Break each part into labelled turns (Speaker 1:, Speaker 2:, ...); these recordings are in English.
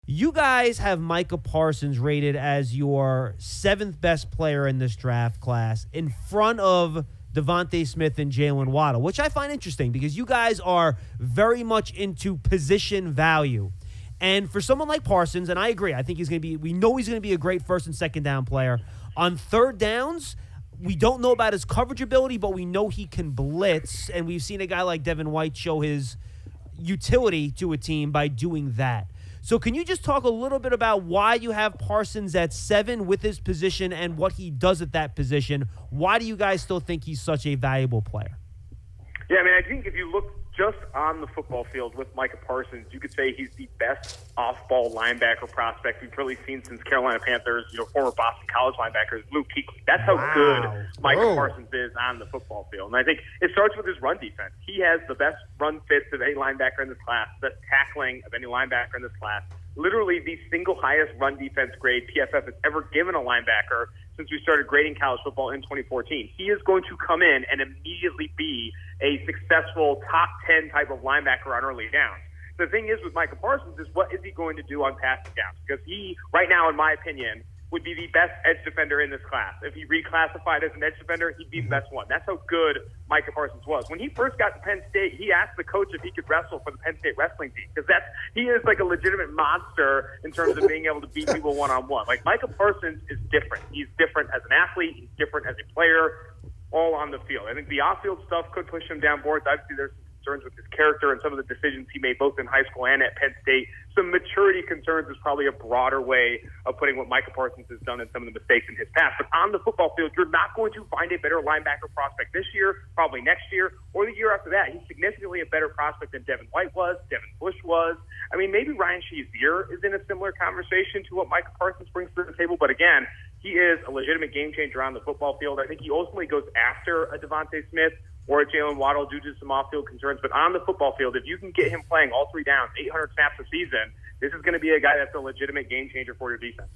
Speaker 1: You guys have Mycah Parsons rated as your 7th best player in this draft class in front of Devontae Smith and Jalen Waddle, which I find interesting because you guys are very much into position value. And for someone like Parsons, and I agree, I think we know he's going to be a great first and second down player. On third downs, we don't know about his coverage ability, but we know he can blitz, and we've seen a guy like Devin White show his utility to a team by doing that. So can you just talk a little bit about why you have Parsons at 7 with his position and what he does at that position? Why do you guys still think he's such a valuable player?
Speaker 2: Yeah, I mean, I think if you look just on the football field with Mycah Parsons, you could say he's the best off-ball linebacker prospect we've really seen since Carolina Panthers, former Boston College linebackers, Luke Kuechly. That's how good Mycah Parsons is on the football field. And I think it starts with his run defense. He has the best run fits of any linebacker in this class, the best tackling of any linebacker in this class. Literally the single highest run defense grade PFF has ever given a linebacker since we started grading college football in 2014. He is going to come in and immediately be a successful top 10 type of linebacker on early downs. The thing is with Mycah Parsons is what is he going to do on passing downs? Because he, right now, in my opinion, would be the best edge defender in this class. If he reclassified as an edge defender, he'd be the best one. That's how good Mycah Parsons was. When he first got to Penn State, he asked the coach if he could wrestle for the Penn State wrestling team because he is like a legitimate monster in terms of being able to beat people one-on-one. Like Mycah Parsons is different. He's different as an athlete. He's different as a player, all on the field. I think the off-field stuff could push him down boards. Obviously, there's concerns with his character and some of the decisions he made both in high school and at Penn State. Some maturity concerns is probably a broader way of putting what Mycah Parsons has done and some of the mistakes in his past. But on the football field, you're not going to find a better linebacker prospect this year, probably next year, or the year after that. He's significantly a better prospect than Devin White was, Devin Bush was. I mean, maybe Ryan Shazier is in a similar conversation to what Mycah Parsons brings to the table. But again, he is a legitimate game changer on the football field. I think he ultimately goes after a Devontae Smith or a Jalen Waddle due to some off-field concerns. But on the football field, if you can get him playing all 3 downs, 800 snaps a season, this is going to be a guy that's a legitimate game changer for your defense.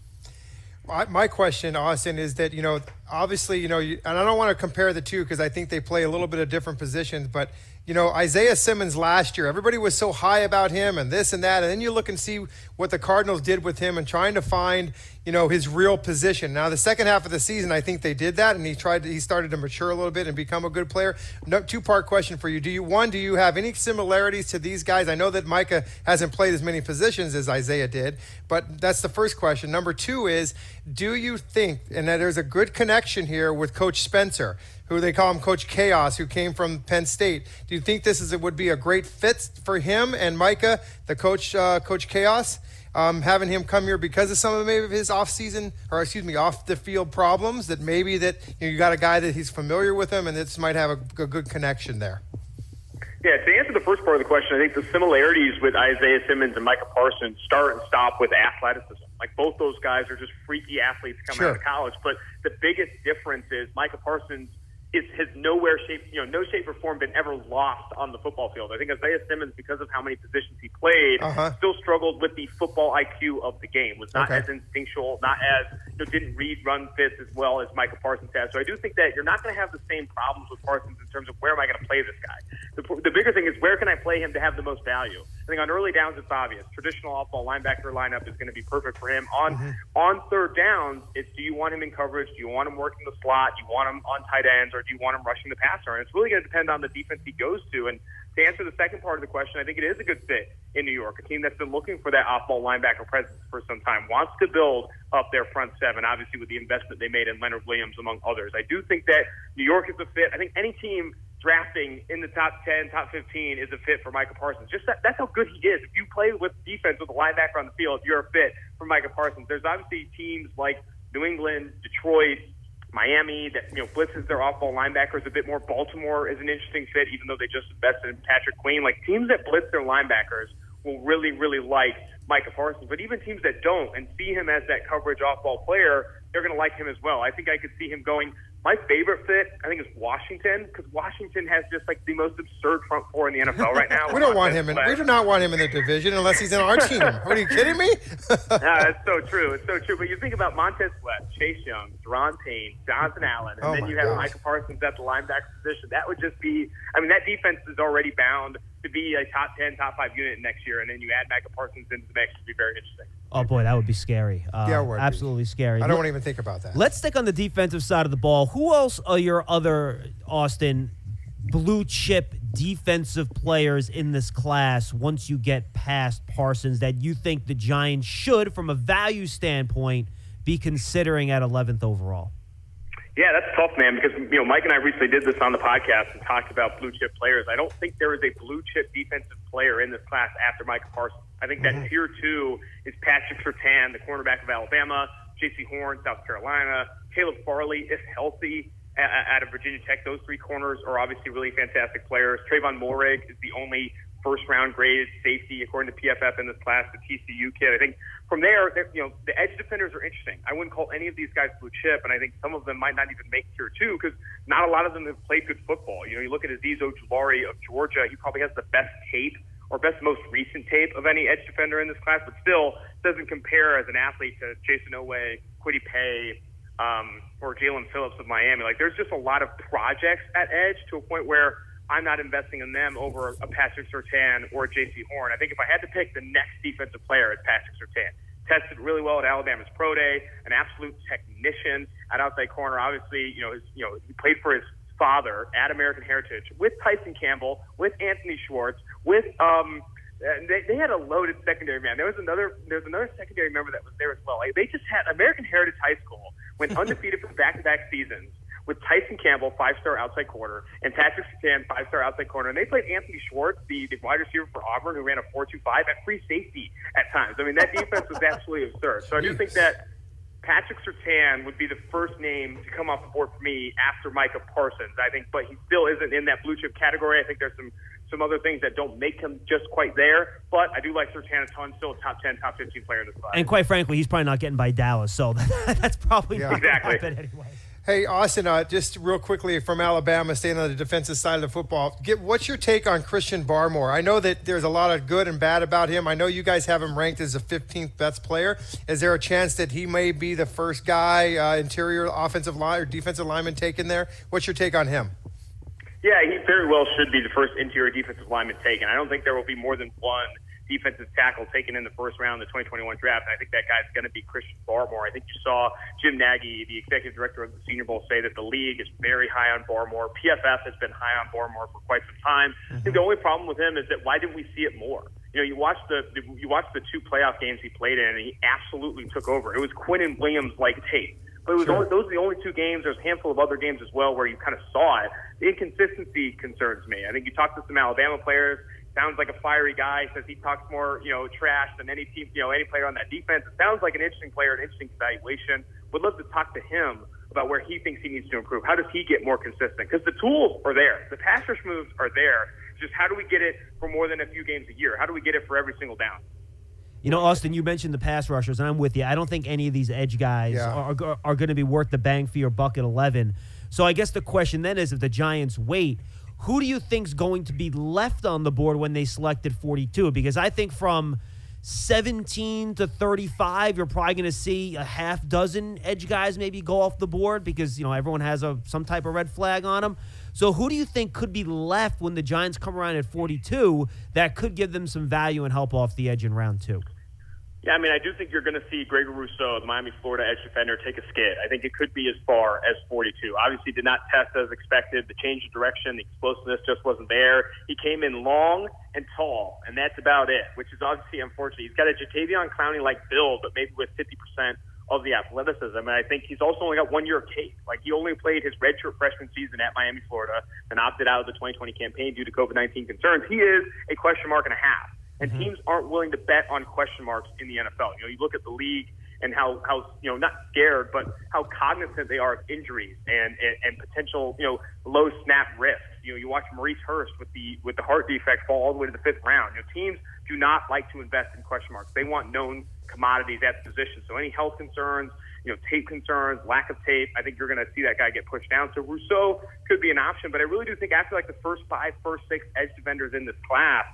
Speaker 3: My question, Austin, is that, obviously, and I don't want to compare the two because I think they play a little bit of different positions, but, Isaiah Simmons last year, everybody was so high about him and this and that, and then you look and see what the Cardinals did with him and trying to find, his real position. Now, the second half of the season, I think they did that, and he started to mature a little bit and become a good player. Two-part question for you. Do you have any similarities to these guys? I know that Mycah hasn't played as many positions as Isaiah did, but that's the first question. Number 2 is, do you think, and that there's a good connection here with Coach Spencer, who they call him Coach Chaos, who came from Penn State. Do you think would be a great fit for him and Mycah, the Coach Chaos, having him come here because of some of maybe of his off the field problems? That maybe you got a guy that he's familiar with him, and this might have a good connection there.
Speaker 2: Yeah, to answer the first part of the question, I think the similarities with Isaiah Simmons and Mycah Parsons start and stop with athleticism. Like, both those guys are just freaky athletes coming out of college. But the biggest difference is Mycah Parsons has no shape or form been ever lost on the football field. I think Isaiah Simmons, because of how many positions he played, still struggled with the football IQ of the game. Was not as instinctual, not as didn't read run fits as well as Mycah Parsons has. So I do think that you're not going to have the same problems with Parsons in terms of where am I going to play this guy. The bigger thing is where can I play him to have the most value. I think on early downs it's obvious. Traditional off-ball linebacker lineup is going to be perfect for him. On third downs, it's do you want him in coverage? Do you want him working the slot? Do you want him on tight ends? Or do you want him rushing the passer? And it's really going to depend on the defense he goes to. And to answer the second part of the question, I think it is a good fit in New York, a team that's been looking for that off-ball linebacker presence for some time, wants to build up their front seven, obviously with the investment they made in Leonard Williams, among others. I do think that New York is a fit. I think any team drafting in the top 10, top 15 is a fit for Mycah Parsons. Just that's how good he is. If you play with defense with a linebacker on the field, you're a fit for Mycah Parsons. There's obviously teams like New England, Detroit, Miami that blitzes their off-ball linebackers a bit more. Baltimore is an interesting fit, even though they just invested in Patrick Queen. Like, teams that blitz their linebackers will really, really like Mycah Parsons. But even teams that don't and see him as that coverage off-ball player, they're going to like him as well. I think I could see him going. My favorite fit, I think, is Washington, because Washington has just like the most absurd front four in the NFL right now.
Speaker 3: We do not want him in the division unless he's in our team. Are you kidding me?
Speaker 2: That's so true. It's so true. But you think about Montez Sweat, Chase Young, Deron Payne, Jonathan Allen, and then you have Mycah Parsons at the linebacker position. That would just be – I mean, that defense is already bound to be a top 10, top 5 unit next year, and then you add Mycah Parsons into the mix, it would be very interesting.
Speaker 1: Oh, boy, that would be scary.
Speaker 3: Yeah, it would
Speaker 1: absolutely
Speaker 3: be.
Speaker 1: Scary.
Speaker 3: I don't want to even think about that.
Speaker 1: Let's stick on the defensive side of the ball. Who else are your other, Austin, blue chip defensive players in this class once you get past Parsons that you think the Giants should, from a value standpoint, be considering at 11th overall?
Speaker 2: Yeah, that's tough, man, because, Mike and I recently did this on the podcast and talked about blue chip players. I don't think there is a blue chip defensive player in this class after Mycah Parsons. I think that tier 2 is Patrick Surtain, the cornerback of Alabama, J.C. Horn, South Carolina, Caleb Farley, if healthy, out of Virginia Tech. Those 3 corners are obviously really fantastic players. Trayvon Moehrig is the only first-round graded safety, according to PFF, in this class, the TCU kid. I think from there, the edge defenders are interesting. I wouldn't call any of these guys blue chip, and I think some of them might not even make tier 2 because not a lot of them have played good football. You look at Azeez Ojulari of Georgia, he probably has the best tape or best most recent tape of any edge defender in this class, but still doesn't compare as an athlete to Jason Oweh, Kwity Paye, or Jalen Phillips of Miami. Like, there's just a lot of projects at edge to a point where I'm not investing in them over a Patrick Surtain or a J.C. Horn. I think if I had to pick the next defensive player, it's Patrick Surtain. Tested really well at Alabama's Pro Day, an absolute technician at outside corner. Obviously, he played for his father at American Heritage with Tyson Campbell, with Anthony Schwartz, with they had a loaded secondary, man. There's another secondary member that was there as well. Like, they just had American Heritage High School went undefeated for back-to-back seasons with Tyson Campbell, 5-star outside corner, and Patrick Surtain, 5-star outside corner. And they played Anthony Schwartz, the wide receiver for Auburn, who ran a 4.25 at free safety at times. I mean, that defense was absolutely absurd. So I do think that Patrick Surtain would be the first name to come off the board for me after Mycah Parsons, I think, but he still isn't in that blue chip category. I think there's some other things that don't make him just quite there, but I do like Surtain a ton, still a top 10, top 15 player in this class.
Speaker 1: And quite frankly, he's probably not getting by Dallas, so that's probably not
Speaker 2: exactly
Speaker 1: going to happen anyway.
Speaker 3: Hey, Austin, just real quickly from Alabama, staying on the defensive side of the football, what's your take on Christian Barmore? I know that there's a lot of good and bad about him. I know you guys have him ranked as the 15th best player. Is there a chance that he may be the first guy, interior offensive line or defensive lineman taken there? What's your take on him?
Speaker 2: Yeah, he very well should be the first interior defensive lineman taken. I don't think there will be more than one defensive tackle taken in the first round of the 2021 draft, and I think that guy's going to be Christian Barmore. I think you saw Jim Nagy, the executive director of the Senior Bowl, say that the league is very high on Barmore. PFF has been high on Barmore for quite some time. I think the only problem with him is that why didn't we see it more? You watch the 2 playoff games he played in, and he absolutely took over. It was Quinnen Williams-like tape. But it was those are the only 2 games. There's a handful of other games as well where you kind of saw it. The inconsistency concerns me. I think you talk to some Alabama players. Sounds like a fiery guy. Says he talks more, trash than any team, any player on that defense. It sounds like an interesting player, an interesting evaluation. Would love to talk to him about where he thinks he needs to improve. How does he get more consistent? Because the tools are there. The pass rush moves are there. Just how do we get it for more than a few games a year? How do we get it for every single down?
Speaker 1: Austin, you mentioned the pass rushers, and I'm with you. I don't think any of these edge guys are going to be worth the bang for your buck at 11. So I guess the question then is, if the Giants wait, who do you think's going to be left on the board when they selected 42? Because I think from 17 to 35, you're probably going to see a half dozen edge guys maybe go off the board because, everyone has some type of red flag on them. So who do you think could be left when the Giants come around at 42 that could give them some value and help off the edge in round 2?
Speaker 2: Yeah, I do think you're going to see Gregory Rousseau, the Miami, Florida edge defender, take a skid. I think it could be as far as 42. Obviously did not test as expected. The change of direction, the explosiveness just wasn't there. He came in long and tall, and that's about it, which is obviously unfortunate. He's got a Jadeveon Clowney-like build, but maybe with 50% of the athleticism. And I think he's also only got 1 year of tape. Like, he only played his redshirt freshman season at Miami, Florida, and opted out of the 2020 campaign due to COVID-19 concerns. He is a question mark and a half. And teams aren't willing to bet on question marks in the NFL. You look at the league and how not scared, but how cognizant they are of injuries and potential, low snap risks. You watch Maurice Hurst with the heart defect fall all the way to the 5th round. Teams do not like to invest in question marks. They want known commodities at the position. So any health concerns, tape concerns, lack of tape, I think you're going to see that guy get pushed down. So Rousseau could be an option, but I really do think after like the first 5, first 6 edge defenders in this class,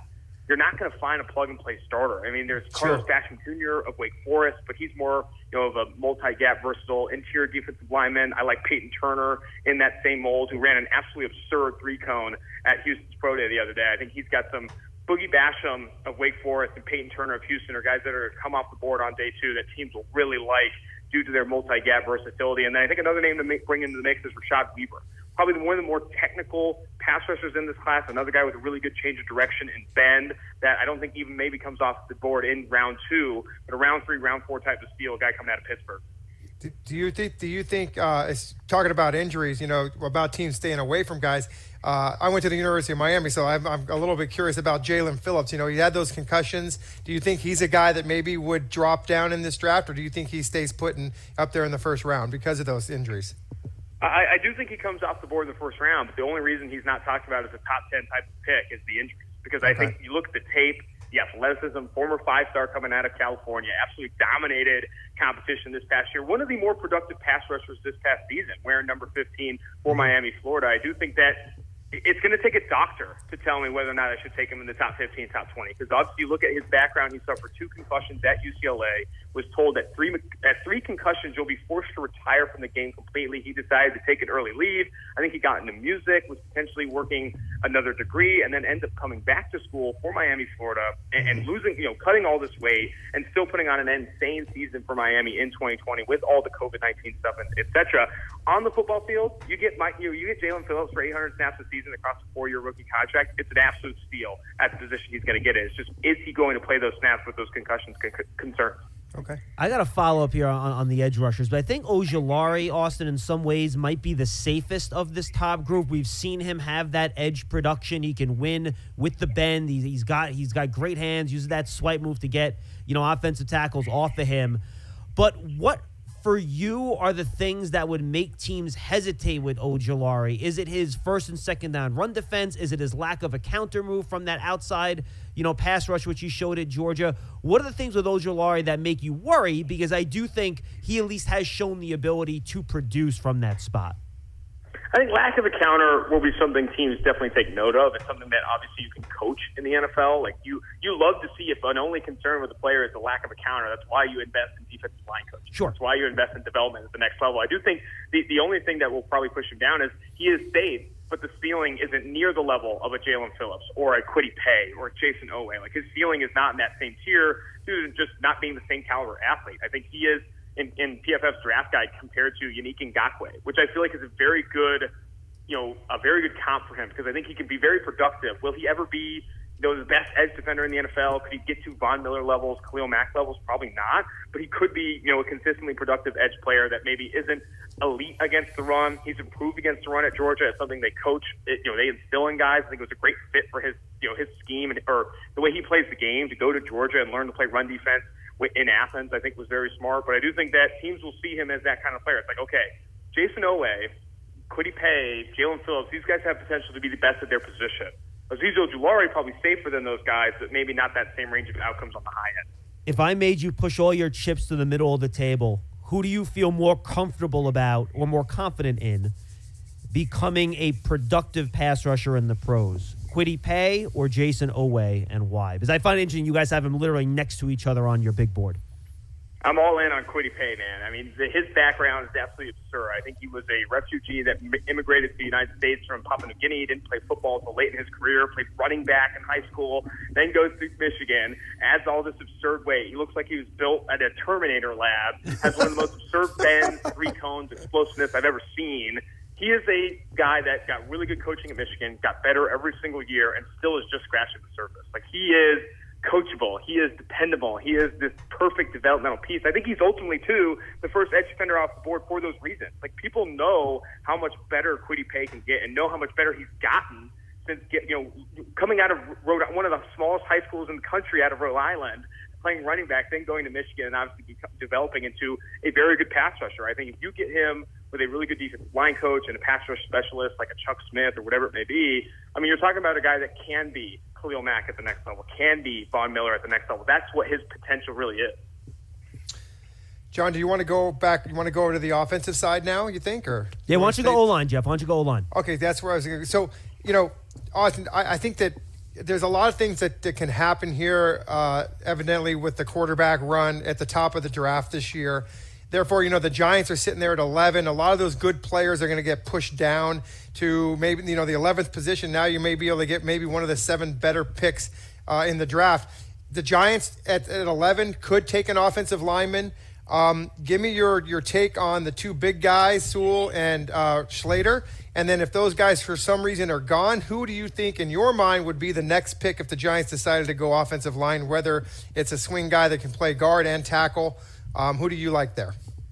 Speaker 2: you're not going to find a plug-and-play starter. I mean, there's Carlos Basham Jr. of Wake Forest, but he's more, of a multi-gap, versatile interior defensive lineman. I like Peyton Turner in that same mold, who ran an absolutely absurd three-cone at Houston's Pro Day the other day. I think he's got some. Boogie Basham of Wake Forest and Peyton Turner of Houston are guys that are come off the board on day 2 that teams will really like due to their multi-gap versatility. And then I think another name to bring into the mix is Rashad Weaver. Probably one of the more technical pass rushers in this class, another guy with a really good change of direction and bend that I don't think even maybe comes off the board in round 2, but a round 3, round 4 type of steal, a guy coming out of Pittsburgh.
Speaker 3: Do you think it's talking about injuries, about teams staying away from guys? I went to the University of Miami, so I'm a little bit curious about Jalen Phillips. He had those concussions. Do you think he's a guy that maybe would drop down in this draft, or do you think he stays put up there in the first round because of those injuries?
Speaker 2: I do think he comes off the board in the first round, but the only reason he's not talked about as a top 10 type of pick is the injuries. Because I think you look at the tape, the athleticism, former 5-star coming out of California, absolutely dominated competition this past year. One of the more productive pass rushers this past season, wearing number 15 for Miami, Florida. I do think that it's going to take a doctor to tell me whether or not I should take him in the top 15, top 20. Because obviously you look at his background, he suffered 2 concussions at UCLA, was told that at three concussions you'll be forced to retire from the game completely. He decided to take an early leave. I think he got into music, was potentially working another degree, and then ended up coming back to school for Miami, Florida, and losing, cutting all this weight and still putting on an insane season for Miami in 2020 with all the COVID-19 stuff, and et cetera. On the football field, you get Jalen Phillips for 800 snaps a season across a 4-year rookie contract. It's an absolute steal at the position he's going to get in. It's just, is he going to play those snaps with those concussions concerns?
Speaker 3: Okay.
Speaker 1: I got a follow-up here on the edge rushers, but I think Ojulari, Austin, in some ways might be the safest of this top group. We've seen him have that edge production. He can win with the bend. He's got great hands, uses that swipe move to get, offensive tackles off of him. But what for you are the things that would make teams hesitate with Ojulari? Is it his first and second down run defense? Is it his lack of a counter move from that outside, pass rush, which he showed at Georgia? What are the things with Ojulari that make you worry? Because I do think he at least has shown the ability to produce from that spot.
Speaker 2: I think lack of a counter will be something teams definitely take note of. It's something that obviously you can coach in the NFL. Like you love to see if an only concern with the player is the lack of a counter. That's why you invest in defensive line coaching.
Speaker 1: Sure.
Speaker 2: That's why you invest in development at the next level. I do think the only thing that will probably push him down is he is safe, but the ceiling isn't near the level of a Jalen Phillips or a Kwity Paye or a Jason Owe. Like his ceiling is not in that same tier due to just not being the same caliber athlete. I think he is in PFF's draft guide compared to Yannick Ngakoue, which I feel like is a very good comp for him because I think he can be very productive. Will he ever be the best edge defender in the NFL? Could he get to Von Miller levels, Khalil Mack levels? Probably not, but he could be a consistently productive edge player that maybe isn't elite against the run. He's improved against the run at Georgia. It's something they coach. They instill in guys. I think it was a great fit for his his scheme or the way he plays the game to go to Georgia and learn to play run defense in Athens. I think was very smart, but I do think that teams will see him as that kind of player. It's like, okay, Jason Owe, Kwity Paye, Jalen Phillips, these guys have potential to be the best at their position. Azeez Ojulari probably safer than those guys, but maybe not that same range of outcomes on the high end.
Speaker 1: If I made you push all your chips to the middle of the table, who do you feel more comfortable about or more confident in becoming a productive pass rusher in the pros? Kwity Paye or Jason Owe, and why? Because I find it interesting you guys have them literally next to each other on your big board.
Speaker 2: I'm all in on Kwity Paye, man. I mean, his background is absolutely absurd. I think he was a refugee that immigrated to the United States from Papua New Guinea. He didn't play football until late in his career, played running back in high school, then goes to Michigan, adds all this absurd weight. He looks like he was built at a Terminator lab, has one of the most absurd bends, 3 cones, explosiveness I've ever seen. He is a guy that got really good coaching at Michigan, got better every single year, and still is just scratching the surface. Like, he is coachable. He is dependable. He is this perfect developmental piece. I think he's ultimately, too, the first edge defender off the board for those reasons. Like, people know how much better Kwity Paye can get and know how much better he's gotten since, coming out of one of the smallest high schools in the country out of Rhode Island, playing running back, then going to Michigan and obviously developing into a very good pass rusher. I think if you get him with a really good defensive line coach and a pass rush specialist like a Chuck Smith or whatever it may be, I mean, you're talking about a guy that can be Khalil Mack at the next level, can be Von Miller at the next level. That's what his potential really is.
Speaker 3: John, do you want to go back? You want to go over to the offensive side now, you think? Or
Speaker 1: yeah, why don't you go O-line, Jeff? Why don't you go O-line?
Speaker 3: Okay, that's where I was going to go. So, Austin, I think that there's a lot of things that can happen here, evidently, with the quarterback run at the top of the draft this year. Therefore, the Giants are sitting there at 11. A lot of those good players are going to get pushed down to maybe, the 11th position. Now you may be able to get maybe one of the 7 better picks in the draft. The Giants at 11 could take an offensive lineman. Give me your take on the 2 big guys, Sewell and Slater. And then if those guys for some reason are gone, who do you think in your mind would be the next pick if the Giants decided to go offensive line, whether it's a swing guy that can play guard and tackle? Who do you like there?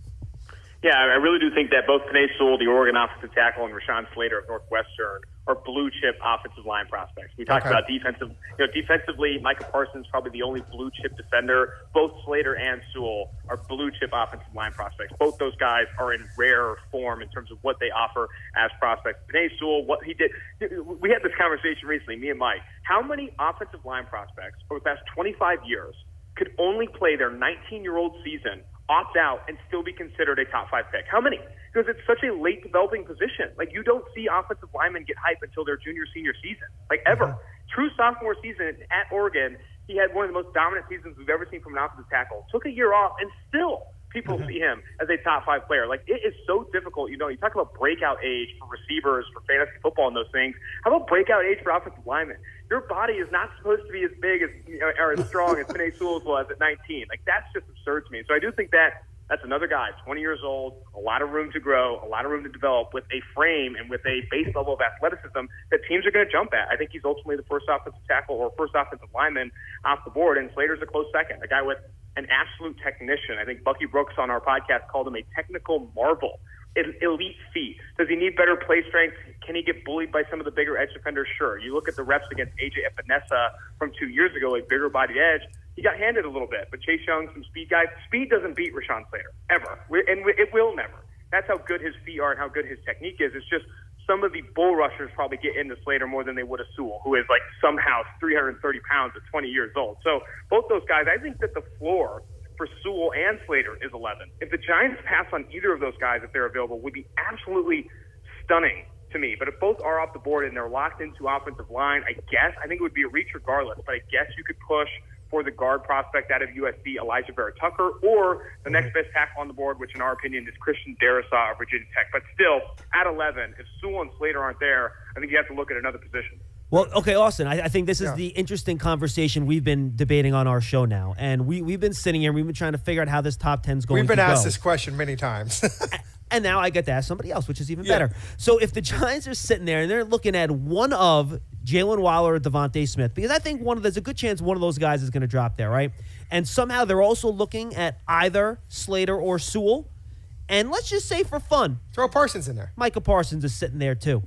Speaker 2: Yeah, I really do think that both Penei Sewell, the Oregon offensive tackle, and Rashawn Slater of Northwestern are blue-chip offensive line prospects. We talked about defensively, Mycah Parsons probably the only blue-chip defender. Both Slater and Sewell are blue-chip offensive line prospects. Both those guys are in rare form in terms of what they offer as prospects. Penei Sewell, what he did, we had this conversation recently, me and Mike. How many offensive line prospects over the past 25 years could only play their 19-year-old season, opt out, and still be considered a top 5 pick? How many? Because it's such a late developing position. Like, you don't see offensive linemen get hype until their junior, senior season, like ever. True sophomore season at Oregon, he had one of the most dominant seasons we've ever seen from an offensive tackle. Took a year off, and still people see him as a top 5 player. Like, it is so difficult. You talk about breakout age for receivers, for fantasy football and those things. How about breakout age for offensive linemen? Your body is not supposed to be as big as or as strong as Penei Sewell was at 19. Like, that's just absurd to me. So I do think that's another guy, 20 years old, a lot of room to grow, a lot of room to develop with a frame and with a base level of athleticism that teams are going to jump at. I think he's ultimately the first offensive tackle or first offensive lineman off the board, and Slater's a close second, a guy with an absolute technician. I think Bucky Brooks on our podcast called him a technical marvel. Elite feet. Does he need better play strength? Can he get bullied by some of the bigger edge defenders? Sure. You look at the reps against A.J. Epinesa from 2 years ago, a bigger bodied edge. He got handed a little bit, but Chase Young, some speed guys. Speed doesn't beat Rashawn Slater, ever. And it will never. That's how good his feet are and how good his technique is. It's just some of the bull rushers probably get into Slater more than they would a Sewell, who is like somehow 330 pounds at 20 years old. So both those guys, I think that the floor for Sewell and Slater is 11. If the Giants pass on either of those guys, if they're available, would be absolutely stunning to me. But if both are off the board and they're locked into offensive line, I think it would be a reach regardless. But I guess you could push for the guard prospect out of USC, Elijah Vera-Tucker, or the next best tackle on the board, which in our opinion is Christian Darrisaw of Virginia Tech. But still, at 11, if Sewell and Slater aren't there, I think you have to look at another position.
Speaker 1: Well, okay, Austin, I think this is the interesting conversation we've been debating on our show now. And we've been sitting here and we've been trying to figure out how this top 10 is going to go.
Speaker 3: We've been asked this question many times.
Speaker 1: And now I get to ask somebody else, which is even better. So if the Giants are sitting there and they're looking at one of Jalen Waller or Devontae Smith, because I think there's a good chance one of those guys is going to drop there, right? And somehow they're also looking at either Slater or Sewell. And let's just say for fun,
Speaker 3: throw Parsons in there.
Speaker 1: Mycah Parsons is sitting there too.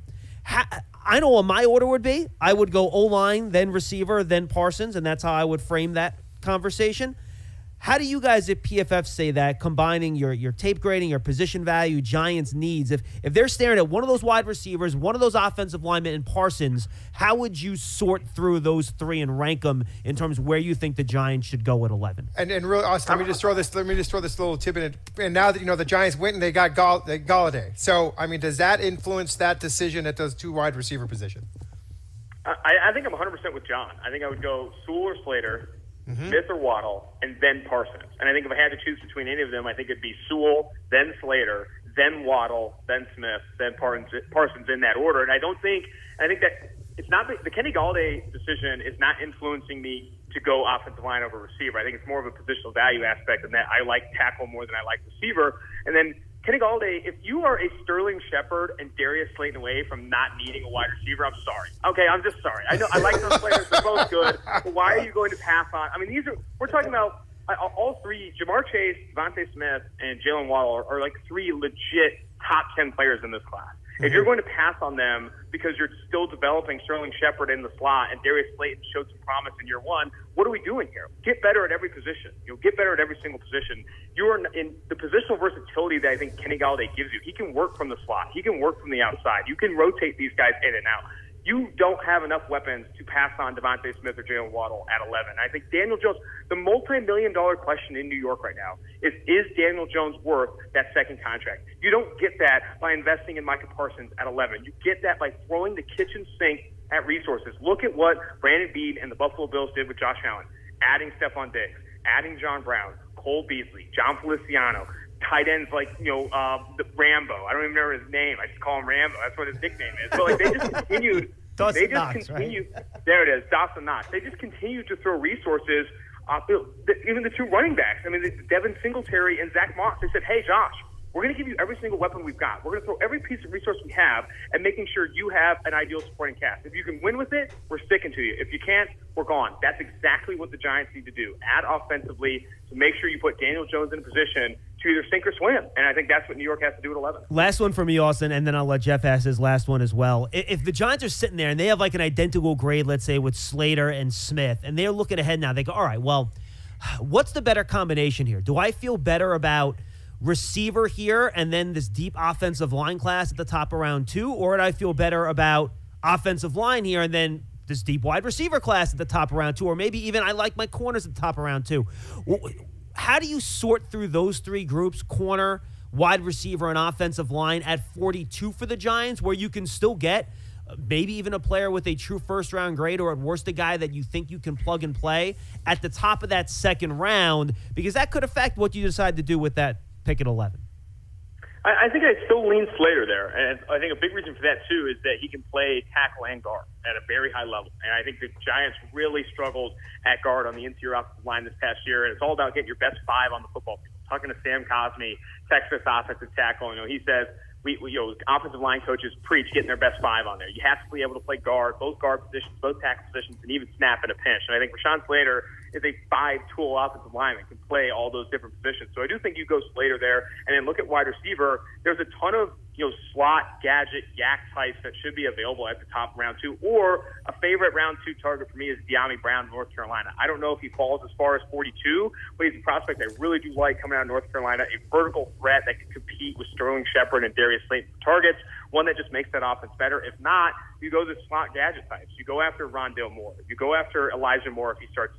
Speaker 1: I know what my order would be. I would go O-line, then receiver, then Parsons, and that's how I would frame that conversation. How do you guys at PFF say that, combining your tape grading, your position value, Giants' needs? If they're staring at one of those wide receivers, one of those offensive linemen, and Parsons, how would you sort through those three and rank them in terms of where you think the Giants should go at 11?
Speaker 3: And really, Austin, let me just throw this little tip in. And now that the Giants went and they got Galladay. So does that influence that decision at those two wide receiver positions?
Speaker 2: I think I'm 100% with John. I think I would go Sewell or Slater, Smith or Waddle, and then Parsons. And I think if I had to choose between any of them, I think it'd be Sewell, then Slater, then Waddle, then Smith, then Parsons in that order. And I think that it's not the Kenny Galladay decision is not influencing me to go offensive line over receiver. I think it's more of a positional value aspect in that I like tackle more than I like receiver. And then Kenny Galladay, if you are a Sterling Shepard and Darius Slayton away from not needing a wide receiver, I'm sorry. Okay, I'm just sorry. I know I like those players; they're both good. But why are you going to pass on? We're talking about all three: Jamar Chase, Devontae Smith, and Jalen Waddle are like three legit top 10 players in this class. If you're going to pass on them because you're still developing Sterling Shepard in the slot and Darius Slayton showed some promise in year one, what are we doing here? Get better at every position. Get better at every single position. You are in the positional versatility that I think Kenny Galladay gives you. He can work from the slot. He can work from the outside. You can rotate these guys in and out. You don't have enough weapons to pass on Devontae Smith or Jalen Waddle at 11. I think Daniel Jones, the multi-million-dollar question in New York right now is Daniel Jones worth that second contract? You don't get that by investing in Mycah Parsons at 11. You get that by throwing the kitchen sink at resources. Look at what Brandon Beane and the Buffalo Bills did with Josh Allen, adding Stephon Diggs, adding John Brown, Cole Beasley, John Feliciano, tight ends like, the Rambo. I don't even remember his name. I just call him Rambo. That's what his nickname is. So, they just continued.
Speaker 1: Dawson Knox, right?
Speaker 2: There it is, Dawson Knox. They just continue to throw resources. Even the two running backs. I mean, Devin Singletary and Zach Moss. They said, hey, Josh, we're going to give you every single weapon we've got. We're going to throw every piece of resource we have and making sure you have an ideal supporting cast. If you can win with it, we're sticking to you. If you can't, we're gone. That's exactly what the Giants need to do. Add offensively to make sure you put Daniel Jones in a position to either sink or swim. And I think that's what New York has to do at 11.
Speaker 1: Last one for me, Austin, and then I'll let Jeff ask his last one as well. If the Giants are sitting there and they have like an identical grade, let's say, with Slater and Smith, and they're looking ahead now, they go, all right, well, what's the better combination here? Do I feel better about receiver here and then this deep offensive line class at the top of round 2, or do I feel better about offensive line here and then this deep wide receiver class at the top of round 2, or maybe even I like my corners at the top of round 2? How do you sort through those three groups, corner, wide receiver, and offensive line at 42 for the Giants, where you can still get maybe even a player with a true first-round grade, or at worst a guy that you think you can plug and play at the top of that second round, because that could affect what you decide to do with that pick at 11.
Speaker 2: I think I'd still lean Slater there, and I think a big reason for that, too, is that he can play tackle and guard at a very high level. And I think the Giants really struggled at guard on the interior offensive line this past year, and it's all about getting your best 5 on the football field. Talking to Sam Cosmi, Texas offensive tackle, he says, we offensive line coaches preach getting their best 5 on there. You have to be able to play guard, both guard positions, both tackle positions, and even snap in a pinch. And I think Rashawn Slater is a 5-tool offensive lineman, can play all those different positions. So I do think you go Slater there, and then look at wide receiver. There's a ton of slot, gadget, yak types that should be available at the top of round 2. Or a favorite round 2 target for me is De'Ami Brown, North Carolina. I don't know if he falls as far as 42, but he's a prospect I really do like coming out of North Carolina, a vertical threat that can compete with Sterling Shepard and Darius Slayton for targets, one that just makes that offense better. If not, you go the slot gadget types. You go after Rondale Moore. You go after Elijah Moore if he starts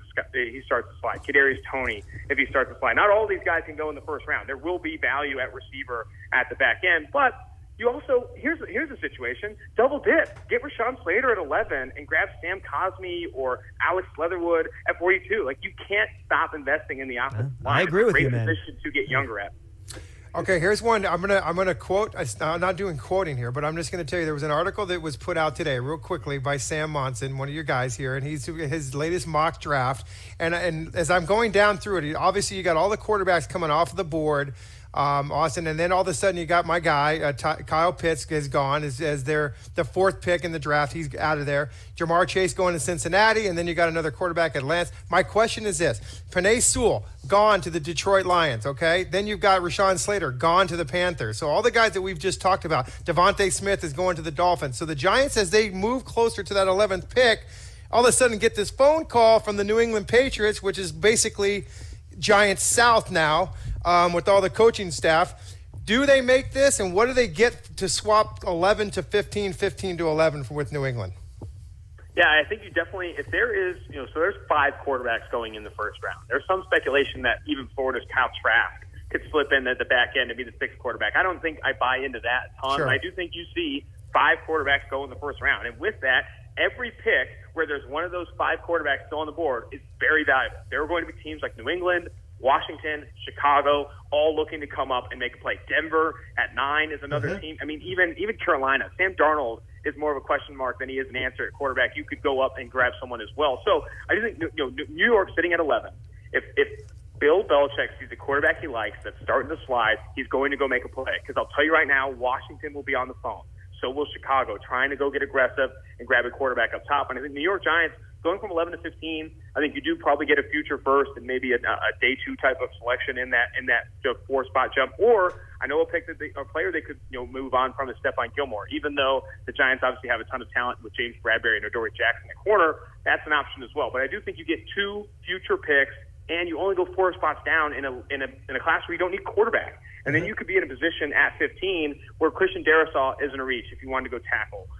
Speaker 2: to slide. Kadarius Toney if he starts to slide. Not all these guys can go in the first round. There will be value at receiver at the back end, but you also here's a situation: double dip. Get Rashawn Slater at 11 and grab Sam Cosmi or Alex Leatherwood at 42. Like, you can't stop investing in the offensive line.
Speaker 1: I agree with you,
Speaker 2: man.
Speaker 1: man.
Speaker 2: Position to get younger at.
Speaker 3: Okay, here's one. I'm gonna quote. I'm not doing quoting here, but I'm just gonna tell you there was an article that was put out today, real quickly, by Sam Monson, one of your guys here, and he's his latest mock draft. And as I'm going down through it, obviously you got all the quarterbacks coming off the board. Austin, and then all of a sudden you got my guy Kyle Pitts is gone as the 4th pick in the draft. He's out of there. Jamar Chase going to Cincinnati, and then you got another quarterback at Lance. My question is this: Penei Sewell gone to the Detroit Lions. Okay, then you've got Rashawn Slater gone to the Panthers. So all the guys that we've just talked about, Devontae Smith is going to the Dolphins. So the Giants, as they move closer to that 11th pick, all of a sudden get this phone call from the New England Patriots, which is basically Giants South now. With all the coaching staff, do they make this, and what do they get to swap 11 to 15, 15 to 11 with New England?
Speaker 2: Yeah, I think you definitely, if there is, so there's 5 quarterbacks going in the first round. There's some speculation that even Florida's Kyle Trask could slip in at the back end to be the 6th quarterback. I don't think I buy into that a ton,
Speaker 3: sure.
Speaker 2: But I do think you see 5 quarterbacks go in the first round. And with that, every pick where there's one of those 5 quarterbacks still on the board is very valuable. There are going to be teams like New England, Washington, Chicago, all looking to come up and make a play. Denver at 9 is another team. I mean, even Carolina. Sam Darnold is more of a question mark than he is an answer at quarterback. You could go up and grab someone as well. So I do think New York sitting at 11. If Bill Belichick sees the quarterback he likes that's starting to slide, he's going to go make a play. Because I'll tell you right now, Washington will be on the phone. So will Chicago, trying to go get aggressive and grab a quarterback up top. And I think New York Giants, going from 11 to 15, I think you do probably get a future first and maybe a day 2 type of selection in that 4-spot jump. Or I know a player they could move on from is Stephon Gilmore. Even though the Giants obviously have a ton of talent with James Bradbury and Adoree Jackson at corner, that's an option as well. But I do think you get 2 future picks, and you only go 4 spots down in a class where you don't need quarterback. And then you could be in a position at 15 where Christian Darrisaw isn't a reach if you wanted to go tackle.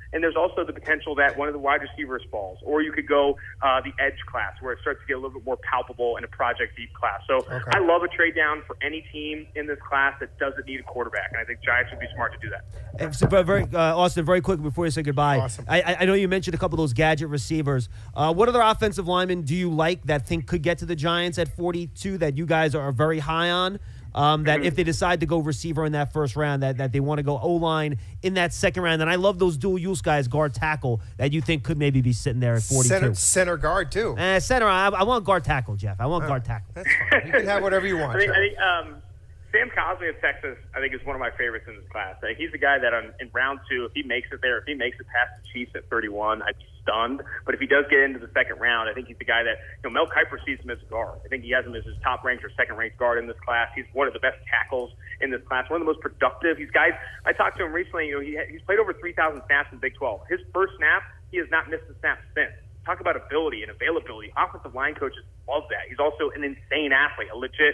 Speaker 2: And there's also the potential that one of the wide receivers falls, or you could go the edge class where it starts to get a little bit more palpable in a project deep class. So I love a trade down for any team in this class that doesn't need a quarterback, and I think Giants would be smart to do that.
Speaker 1: And so, Austin, very quick before you say goodbye,
Speaker 3: Awesome.
Speaker 1: I know you mentioned a couple of those gadget receivers. What other offensive linemen do you like that could get to the Giants at 42 that you guys are very high on? That if they decide to go receiver in that first round, that they want to go O-line in that second round. And I love those dual-use guys, guard tackle, that you think could maybe be sitting there at 42.
Speaker 3: Center guard, too.
Speaker 1: Center, I want guard tackle, Jeff. I want guard tackle.
Speaker 3: That's fine. You can have whatever you want.
Speaker 2: I think Sam Cosmi of Texas, I think, is one of my favorites in this class. He's the guy that in round 2, if he makes it there, if he makes it past the Chiefs at 31, I'd be stunned. But if he does get into the second round, I think he's the guy that, Mel Kiper sees him as a guard. I think he has him as his top-ranked or second-ranked guard in this class. He's one of the best tackles in this class, one of the most productive. He's guys, I talked to him recently, he's played over 3,000 snaps in Big 12. His first snap, he has not missed a snap since. Talk about ability and availability. Offensive line coaches love that. He's also an insane athlete, a legit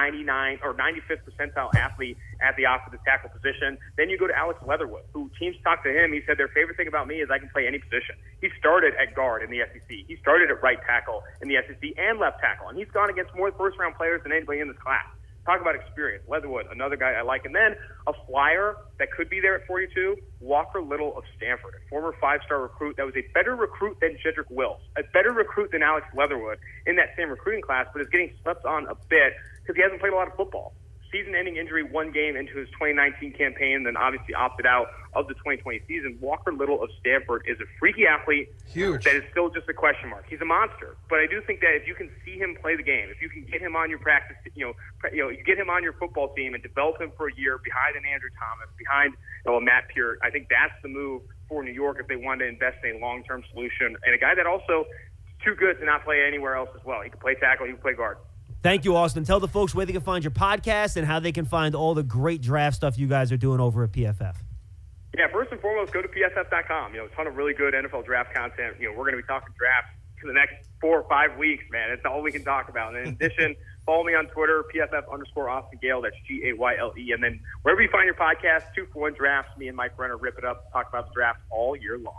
Speaker 2: 99 or 95th percentile athlete at the offensive tackle position. Then you go to Alex Leatherwood, who teams talk to him. He said their favorite thing about me is I can play any position. He started at guard in the SEC. He started at right tackle in the SEC and left tackle, and he's gone against more first-round players than anybody in this class. Talk about experience. Leatherwood, another guy I like. And then a flyer that could be there at 42, Walker Little of Stanford, a former 5-star recruit that was a better recruit than Jedrick Wills, a better recruit than Alex Leatherwood in that same recruiting class, but is getting slept on a bit because he hasn't played a lot of football. Season-ending injury one game into his 2019 campaign, then obviously opted out of the 2020 season. Walker Little of Stanford is a freaky athlete.
Speaker 3: Huge.
Speaker 2: That is still just a question mark. He's a monster, but I do think that if you can see him play the game, if you can get him on your practice, you get him on your football team and develop him for a year behind an Andrew Thomas, behind a Matt Peart, I think that's the move for New York if they want to invest in a long-term solution, and a guy that also is too good to not play anywhere else as well. He can play tackle, he can play guard.
Speaker 1: Thank you, Austin. Tell the folks where they can find your podcast and how they can find all the great draft stuff you guys are doing over at PFF.
Speaker 2: Yeah, first and foremost, go to PFF.com. A ton of really good NFL draft content. We're going to be talking drafts for the next 4 or 5 weeks, man. That's all we can talk about. And in addition, follow me on Twitter, PFF_Austin Gayle. That's Gayle. And then wherever you find your podcast, 2-for-1 drafts. Me and Mike Renner rip it up, talk about the draft all year long.